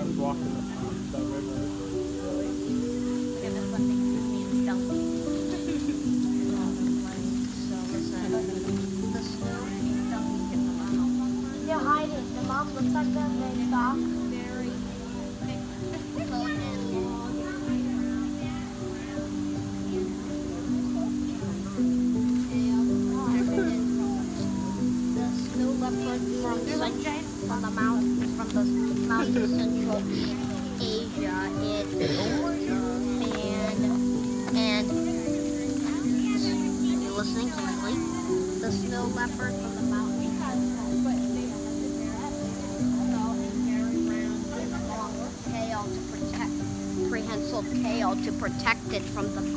was walking that way with it. Yeah, that's what makes me stealthy. So listen, the snow. They're hiding. The mom looks like them. They stop. Very thick coat and long. The snow leopard from the mountains from Central Asia. And you're listening clearly. The snow leopard from the mountains. Tail to protect, prehensile tail to protect it from the